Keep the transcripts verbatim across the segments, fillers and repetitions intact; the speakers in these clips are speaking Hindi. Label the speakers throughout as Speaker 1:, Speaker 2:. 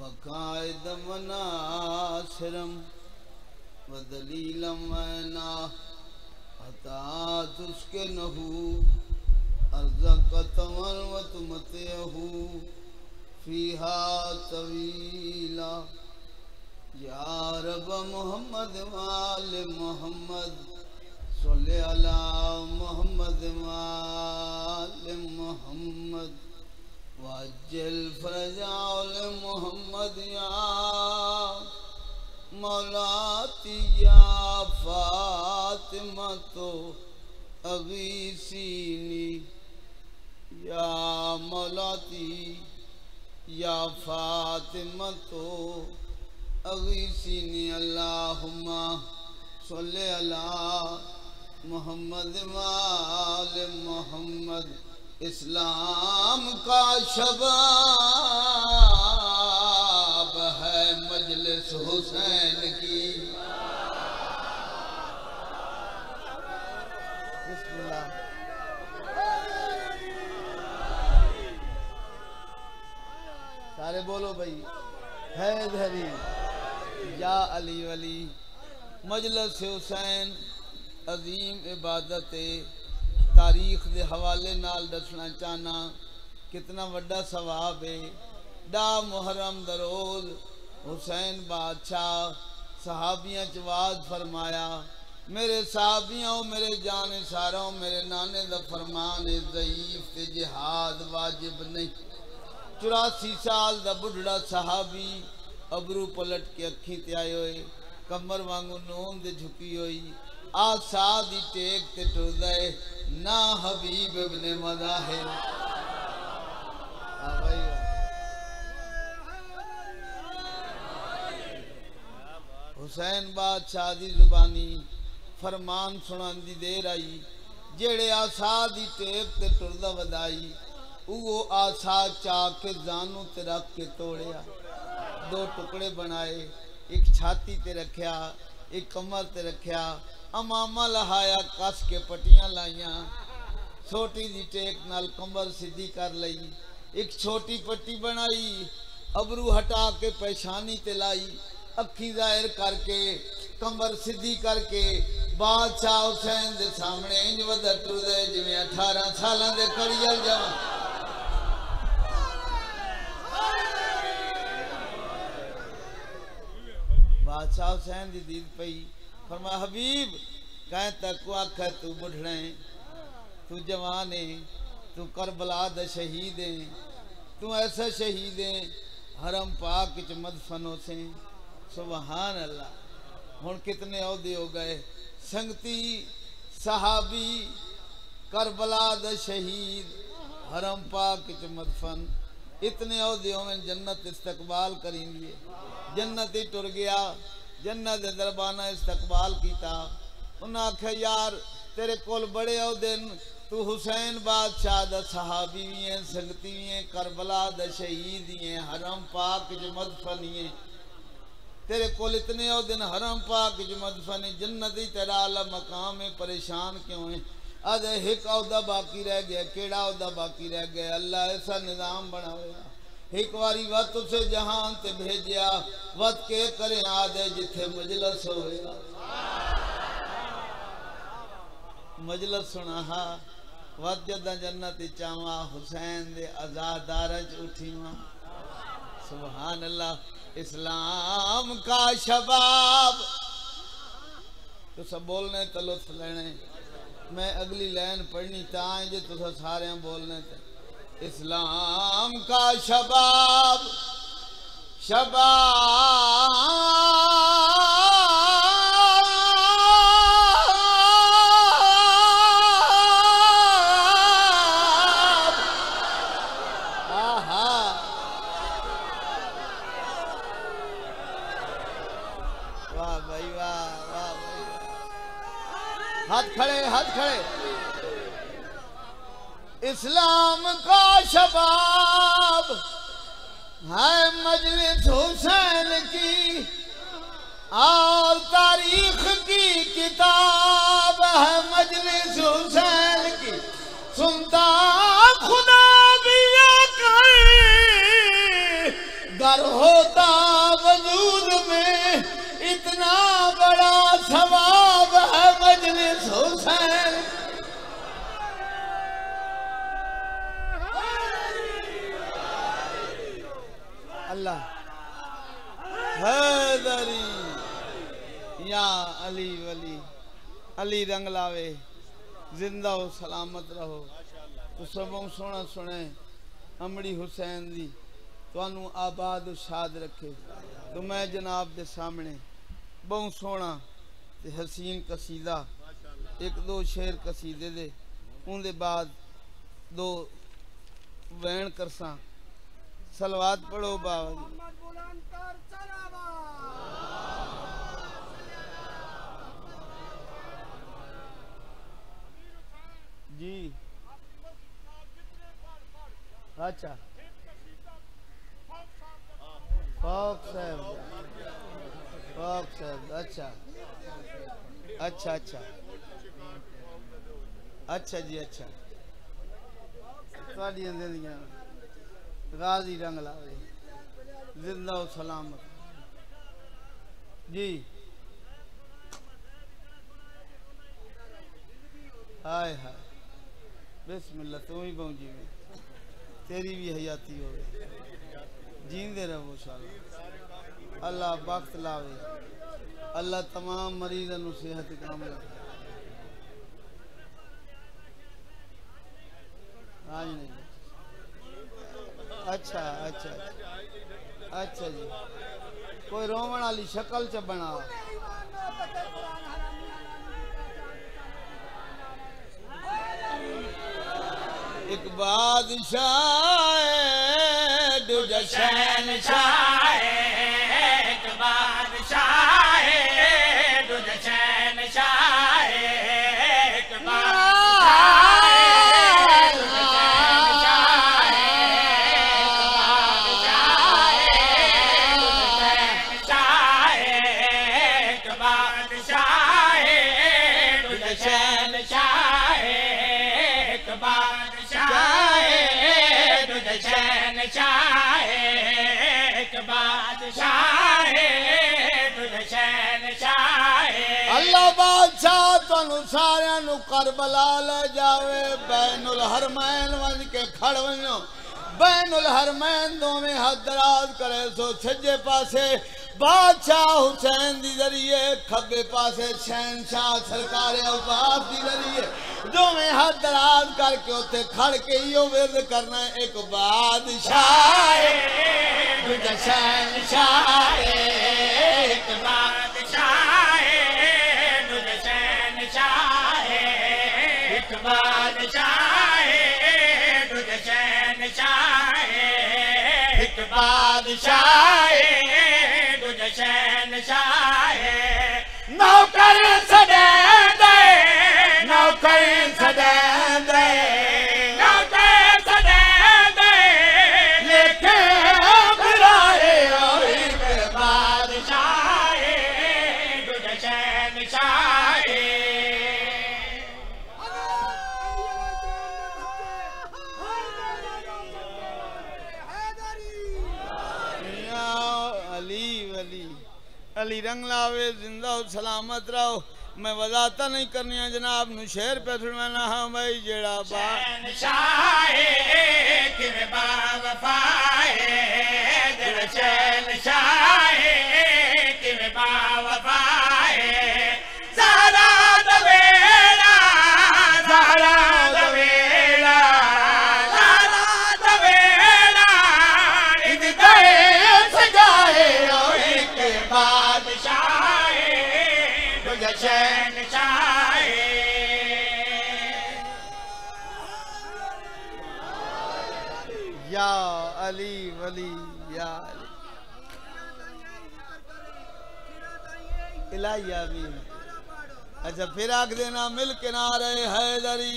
Speaker 1: वकायद मनासिरम वदलीलम वना अता तुस्के नहू अर्ज़क़तमल व तुमतेहू फीहा तवीला या रब मोहम्मद वाले मोहम्मद सल्ले अला मोहम्मद वाले मोहम्मद वज्जल फरजाल मोहम्मद या मौलाती या फातिमा तो अगीसीनी या मौलाती या फातिमा तो अगीसीनी अल्लाहुम्मा सल्ले अला मोहम्मद वाले मोहम्मद। इस्लाम का शबाब है मजलिस हुसैन की। बिस्मिल्लाह। सारे बोलो भाई हैदरी या अली वली। मजलिस हुसैन अजीम इबादत तारीख के हवाले नाल दसना चाहना कितना वड्डा सवाब है। डा मुहर्रम दरोज हुसैन बादशाह सहाबियां च वाज फरमाया, मेरे सहाबियों मेरे जाने सारों मेरे नाने दा फरमान है ज़ईफ ते जिहाद वाजिब नहीं। चौरासी साल दा बुढ़ड़ा सहाबी अबरू पलट के अखी ते आए हुए कमर वांगू नून दे झुकी हुई आसा दी टेक ते टुरदा ना हबीब इब्ने मज़ाहिर। हुसैन बादशाह दी जुबानी फरमान सुनांदी देर आई, जेड़े आसा दी टेक ते टुरदा वदाई वो आसा चा के जानू ते रख के तोड़िया। दो टुकड़े बनाए, एक छाती ते रखिया एक कमर ते रखिया, अमामा लहाया कस के पट्टियां लाइया, छोटी दी टेक नाल कमर सीधी कर लई, एक छोटी पट्टी बनाई अबरू हटा के पेशानी ते लाई, अखी जाहिर करके कमर सीधी करके बादशाह हुसैन दे सामने इंज वधा टुरदे जिवें अठारह सालां दे कड़ियल जवान। बादशाह हुसैन दी दीद पई, फरमाया हबीब कह तक आख तू बुढ़ड़ा है, तू जवान है, तू करबला दा शहीद है, तू ऐसा शहीद है हरम पाक च मदफन हो से। सुभान अल्लाह। हुण कितने औहदे हो गए, संगती सहाबी करबला दा शहीद हरम पाक च मदफन, इतने औहदे होवें जन्नत इस्तकबाल करेंगे। जन्नत ही टुर गया, जन्नत दे दरबाना इस्तकबाल किया। उन्हें आख्या यार तेरे कोल बड़े औहदे, तू हुसैन बादशाह दा सहाबी भी है, संगती भी है, करबला दा शहीद ही है, हरम पाक च मदफन ही है, तेरे कोल इतने औहदे हरम पाक च मदफन है, जन्नत ही तेरा आला मकाम है, परेशान क्यों है? अद एक औहदा बाकी रह गया। केड़ा औहदा बाकी रह गया? अल्लाह ऐसा निज़ाम बनाया, एक बारी वत उसे जहान ते भेजिया, वत के करे आदे जिथे मजलस होया। मजलस सुना हा वत जदा जन्नत चावा हुसैन दे आजादार च उठीवा। सुभान अल्लाह। इस्लाम का शबाब तो सब बोलने तो लुत्फ लेने। मैं अगली लाइन पढ़नी तां जे तुसा सारे बोलने ते। इस्लाम का शबाब शबाब हाथ खड़े हाथ खड़े। इस्लाम का शबाब है मजलिस हुसैन की और तारीख की किताब है मजलिस हुसैन की। सुनता खुदा भी अगर होता वजूद में इतना बड़ा सवाब है मजलिस हुसैन। अल्लाह हैदरी या अली वली अली रंग लावे जिंदा हो सलामत रहो। तो सबों सोना सुने अमड़ी हुसैन दी तुहानू आबाद शाद रखे। तो मैं जनाब दे सामने बहुत सोना ते हसीन कसीदा एक दो शेर कसीदे दे उनके बाद दो वैन करसा सलवात पढ़ो बाबा जी। अच्छा फौक साहब फौक साहब अच्छा अच्छा अच्छा अच्छा जी अच्छा थोड़ियां जिंदगियां गाजी रंग लावे जिंदा सलामत जी। हाय हाय बिस्मिल्लाह तू ही पहुंची में तेरी भी हयाती हो जींदे रहो शाला। अल्लाह वक्त लावे अल्लाह तमाम मरीजों को सेहत काम रखे। हाँ जी नहीं अच्छा अच्छा अच्छा जी कोई रोवण वाली शक्ल च बना एक बादशाह दूजा शहनशाह एक बादशाह दूजा शहनशाह एक अल्लाह बादशाह तुहानू सारियां नू करबला ले जावे। बैनुल हरमैन वंज के खड़ वञो बैनुल हरमैन दोवें हाथ दराज करे सो सज्जे पासे बादशाह हुसैन दी जरिए खब्बे पासे शहनशाह सरकार अब्बास दी जरिए दोवें हाथ दराज करके उत्ते खड़ के इहो विरद करना एक बादशाह दूजा शहनशाह एक बादशाह दूजा शहनशाह एक बादशाह दूजा शहनशाह एक बादशाह दूजा शहनशाह नौकर सदा दे नौकर सदा दे नौकर सदा दे लेके बुलाए एक बादशाह दूजा शहनशाह। अली रंग लावे जिंदा सलामत रहो। मैं वजाता नहीं करनी जनाब नु शेर पे सुनवाना हाँ भाई जेड़ा या अली वली या इलाही आमीन। अच्छा फिर आख देना मिल के ना रहे हैदरी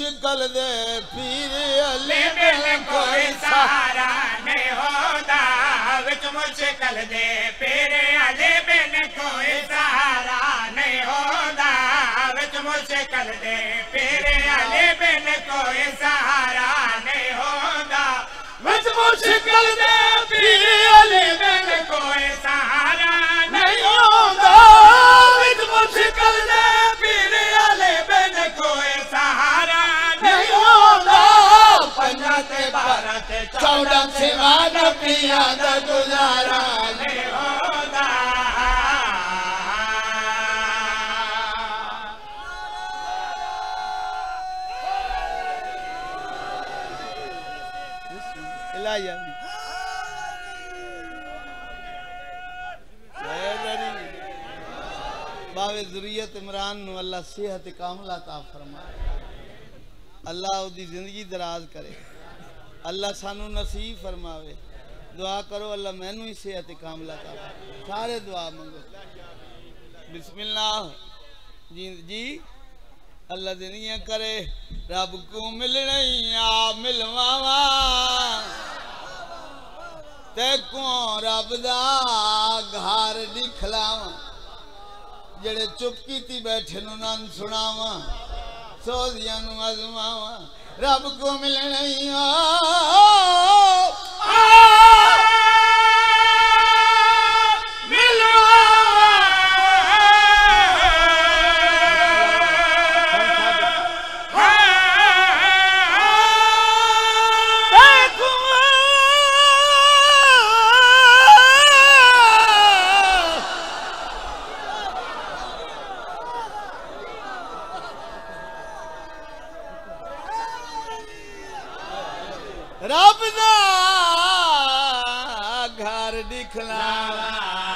Speaker 1: मुश्किल दे पीर अली
Speaker 2: बिन कोई सहारा नहीं होता विच मुश्किल दे पीर अली बिन कोई सहारा नहीं होता विच मुश्किल दे पीर अली बिन कोई सहारा नहीं होता विच मुश्किल दे पीर अली बिन कोई सहारा नहीं होता विच मुश्किल दे पीर अली बिन कोई सहारा नहीं होता पंजा ते बारह ते चौदह सिवा नबिया दा गुजारा नहीं होता
Speaker 1: इलाया बावे ज़ुरियत इमरान नु अल्लाह सेहत कामला ता फरमाए अल्लाह उदी जिंदगी दराज करे अल्लाह सानू नसीब फरमावे दुआ करो अल्लाह मैनू ही सेहत कामला ता सारे दुआ मंगो बिस्मिल्लाह जी जी अल्लाह जिंदगियां करे रब को मिलने आ मिलवावा ते को रब दा घर दिखलावा जेड़े चुप कीती बैठे नु नन सुनावा सोदियां नु अजमावा रब को मिलने रब दा घर दिखलावा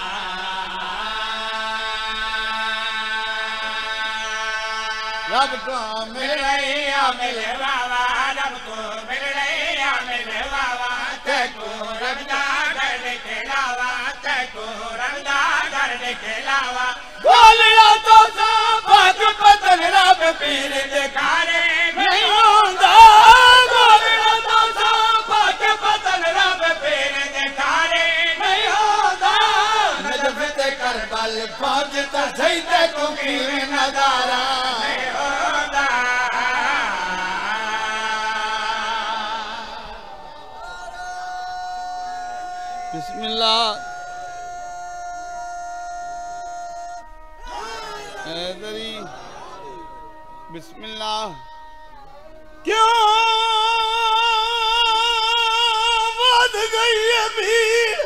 Speaker 1: रब को मिलैया
Speaker 2: मिलवावा रब को मिलैया मिलवावा ते को रब दा घर दिखलावा ते को रब दा घर दिखलावा बोलिया तो सा पाक पतन रब पीर दिखारे नहीं होता बोलिया तो सा पाक पतन रब पीर दिखारे नहीं होता नजफ ते करबल पहुंचता सही ते को पीर नजारा नहीं होता
Speaker 1: बिस्मिल्लाह हैदरी बिस्मिल्लाह क्यों बढ़ गई है भीड़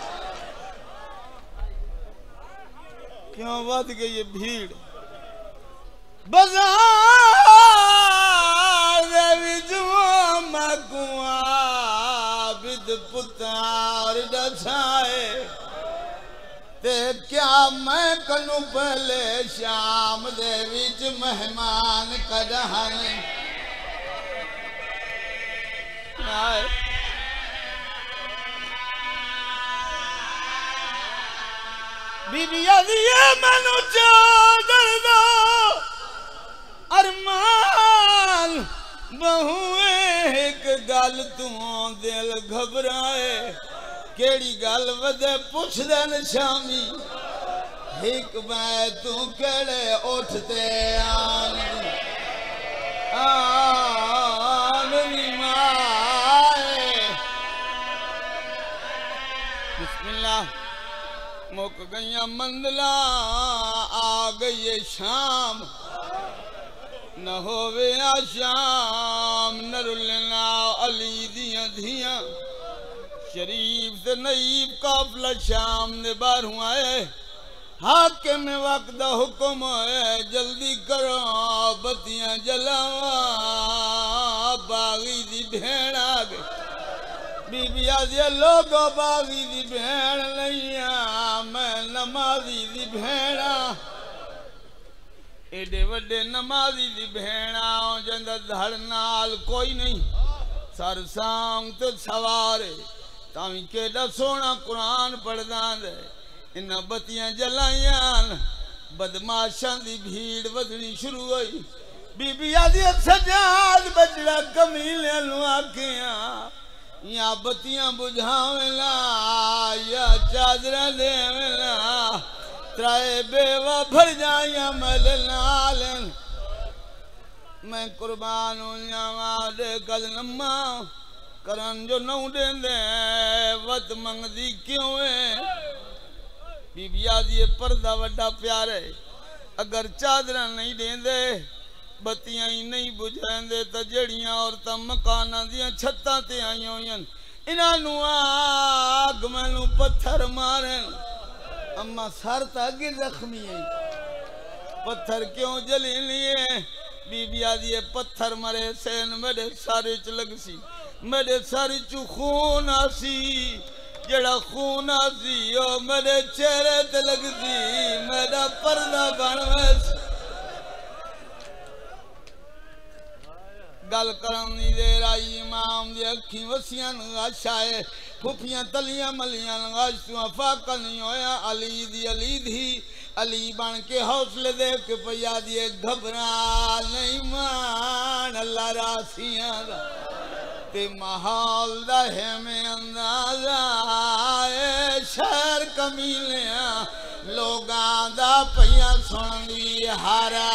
Speaker 1: क्यों बढ़ गई है भीड़ बाजार दे विच मकुआ बिद पुतार दसाए ते क्या मैं कलू पहले शाम दे विच मेहमान कढ़ान बीबिया दिए मैनू चादर दो अरमान बहुए एक गल तू दिल घबराए केड़ी गल वदे पुछ देन शामी एक मैं तू केड़े उठते आन आन माए बिस्मिल्लाह मुक गईया मंदला आ गई शाम न होवे आ शाम न रुलना अली दियां धियां शरीफ से नईब काफला शाम ने बारू आए हाकिम वक्त दा हुक्म है जल्दी करो बत्तियां जलावा बागी दी भेड़ आ गई बीबिया दे लोगो बागी दी भेड़ लैया मैं नमाजी दी भेड़ा एडे वड्डे नमाजी दी भेड़ा जंदा धड़ नाल कोई नहीं सर सांग तो सवारे तावी केड़ा सोना कुरान पढ़दा दे इन बत्तियां जलाइयां बदमाशां दी भीड़ वधनी शुरू हुई बीबी आदि सजाद बचड़ा कमीले आखिया या बत्तियां बुझावेला या चादर देवेला त्राए बेवा भर जाया मल नाल मैं कुर्बान हो जावा दे कदनमा करन जो नौ देंदे वत मंगदी क्यों है बीबी आदि पर्दा वड्डा प्यार है अगर चादर नहीं देंदे बत्तियां ही नहीं बुझांदे तो जड़ियां औरतां मकानां दियां छत्तां ते आईयां होईयां इन्हां नूं आग मैनू पत्थर मारन अम्मा सर तक जख्मी है पत्थर क्यों जली लिए बीबी आदि पत्थर मरे सेन मेरे सारे च लगसी मेरे सारे चू खून आसी जड़ा खून आसी ओ मेरे चेहरे ते लगसी मेरा पर्दा बन वैस गल करन दी देर आई इमाम दी अखी वसियां आशाए फुफियां तलियां मलियां आशुआ फाका नहीं होया अली दी अली दी अली बन के हौसले दे के पैया दिए घबरा नहीं मान अल्लाह रासियां दा ते माहौल दा है में अंदाजा ए शहर कमीलियां लोगां दा पैया सुन दी हारा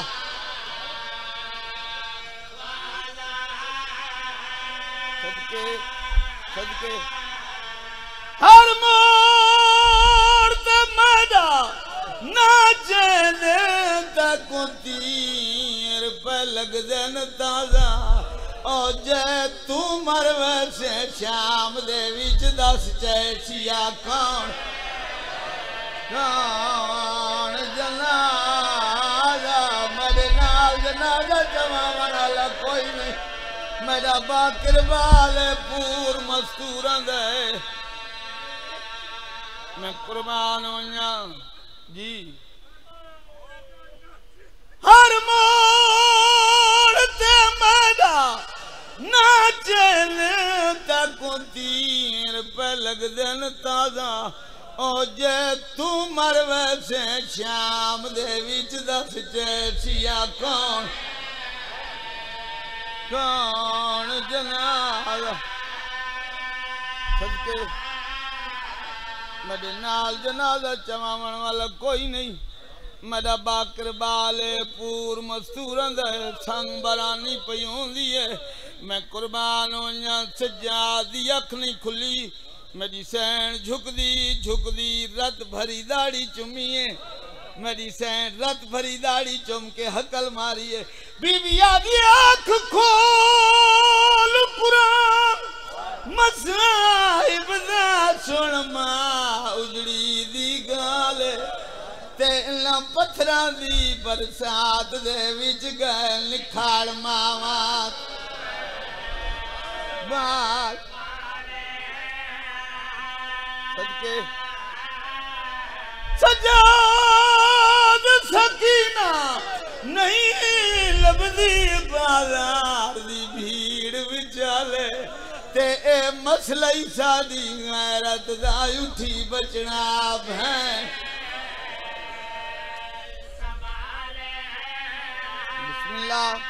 Speaker 1: सदके सदके हर मोड़ ते मैदा नाचे दे तक तीर पे लग देन ताजा ओ जे तू मर वैसे शाम दे विच दस चैसिया कौन कौन जनाजा मेरे नाल जनाजा जमावन वाला कोई नहीं मेरा बाकिर वाले पूर मस्तूर दे मैं कुर्बान होया जी हर मोड़ ते मैदा नाचे तक तीर पे लग देन ताजा ओ जे तू मर वैसे शाम दे विच दस चैसिया कौन कौन जनाजा सदके मेरे नाल जनाजा चमावन वाला कोई नहीं मेरा बाकर बाले पूर मस्तूर संग बरानी पई होंदी है मैं कुर्बान होया सज्जादी अख नहीं खुली मेरी सैन झुकदी झुकदी रत भरी दाढ़ी चुमीए मेरी सैन रत भरी दाढ़ी चुम के हकल मारिए बीबी आदि आँख खोल कुरान मसाहिब दा सुन मां उजड़ी दी गाल ते इन्हां पत्थरां दी बरसात दे विच गए निखाड़ मावा बाल सदके सजाद सकीना नहीं लभदी बाजार दी भीड़ विचाले ते ए मसला ही सादी गैरत दा उठी बचना है बिस्मिल्लाह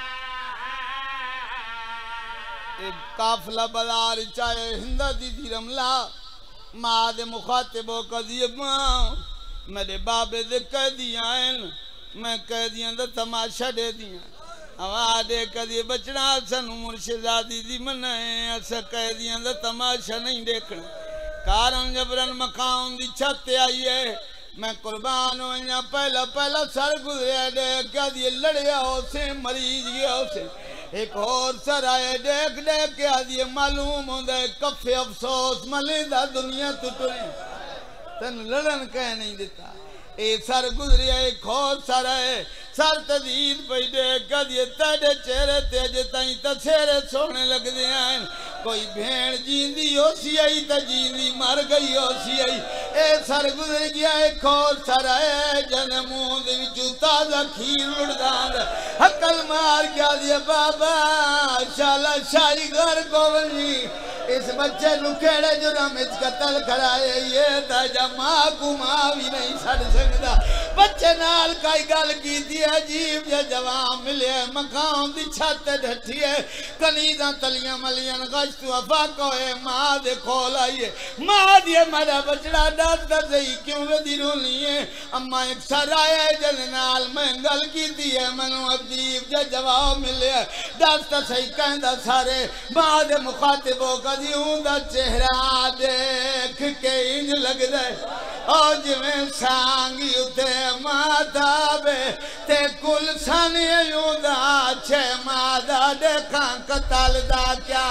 Speaker 1: ए काफला बाजार चाहे हिंदा दी दी रमला मां दे मुखातिबो कदी मां मेरे बाबे दे कह दिया मैं कह दिया दा तमाशा दे दिया आवादे कदी बचना सनू मुर्शिदादी दी मनाए अस कह दिया दा तमाशा नहीं देखना कारण जबरन मकान दी छत आई है मैं कुर्बान होया पहला पहला सर गुजरिया देख क्या दिए लड़िया उसे मरीज गया उसे एक और सर आए देख देख क्या दिए मालूम होंगे कफे अफसोस मलिंदा दुनिया तुटुरी तन लड़न कह नहीं देता ए सर गुजरिया एक और सर है सर तदीद पई देख क्या दिए तेरे चेहरे ते अज ताई तसेरे सोने लगदे हैं कोई भेड़ जींदी होसी आई तो जींदी मर गई होसी आई ए सर गुजर गया एक और सर है जन मुंह दे विचों ताजा खीर उड़दा हकल मार गया दिया बाबा शाला शाही घर को वनी इस बच्चे नु केड़े जुर्म विच कत्ल कराए ये ता जमा कुमा भी नहीं छड़ सकदा बच्चे नाल कई गल कीती अजीब जे जवाब मिले मकाम दी छत ढठी है कनीज़ां तलियां मलियां गश्त वफा कोए मां दे कोल आईए मां दी मेरा बचड़ा दस दस सही क्यों वदी रोनी है अम्मा एक सर आया जन नाल मैं गल कीती है मैनू अजीब जे जवाब मिले दस दस सही कहंदा सारे मां दे मुखातिबो कदी उंदा चेहरा देख के इंज लगदा ओ जिवें सांगी उते माता बे ते कुल सन उंदा छे मादा देखा कतल दा क्या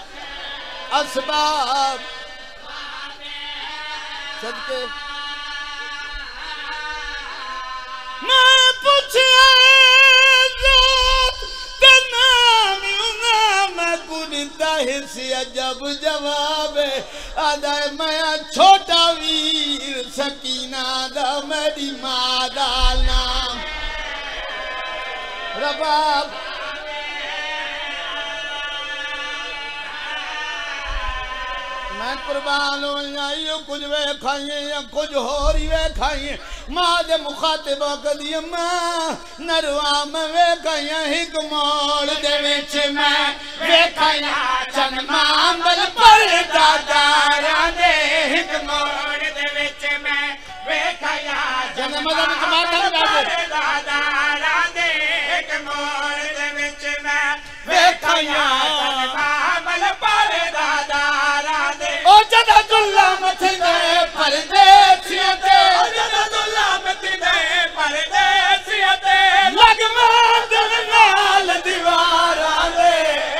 Speaker 1: असबाब सदके मैं पूछया जब जवाब आदा मैं छोटा वीर सकीना दा मेरी मां दा नाम रबाब मैं कुर्बान हो जाइयो कुछ वे खाइए या कुछ होर ही वे खाइए मां दे मुखातिब कदी मां नरवा में वे खाइया हिक मोड़ दे विच मैं वे खाइया चन मांबल पर दादारा दे हिक मोड़ दे विच मैं वे खाइया जन मदन माता दे दादारा दे हिक मोड़ दे विच मैं वे खाइया चन मांबल पर दादारा दे ओ जदा दुल्ला मथे दे परदेसिया ते ओ जदा दुल्ला मथे दे परदेसिया ते लग मां दिल नाल दीवारा दे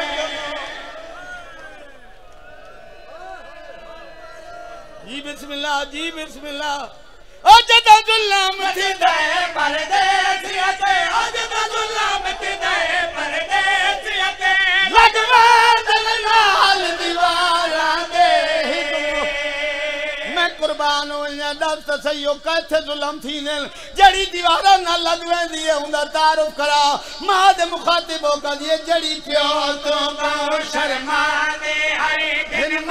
Speaker 1: जी बिस्मिल्लाह जी बिस्मिल्लाह ओ जदा दुल्ला मथे दे परदेसिया ते ओ जदा दुल्ला मथे दे परदेसिया ते लग मां दिल नाल दीवारा दे कुर्बान हो दस सही कैथे जुलम थी ने जड़ी दीवारा ना लग वेंदी है उंदा तारुफ करा मां दे मुखातिब हो कदी जड़ी प्यो तो शर्मा दे हरे दिन